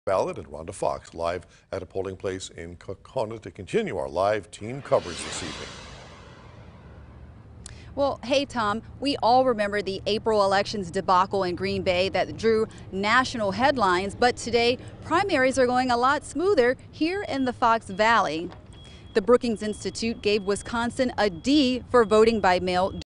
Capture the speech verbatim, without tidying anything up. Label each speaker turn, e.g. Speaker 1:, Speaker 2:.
Speaker 1: Ballot and Rhonda Fox live at a polling place in Kaukauna to continue our live team coverage this evening.
Speaker 2: Well, hey, Tom, we all remember the April elections debacle in Green Bay that drew national headlines, but today primaries are going a lot smoother here in the Fox Valley. The Brookings Institute gave Wisconsin a D for voting by mail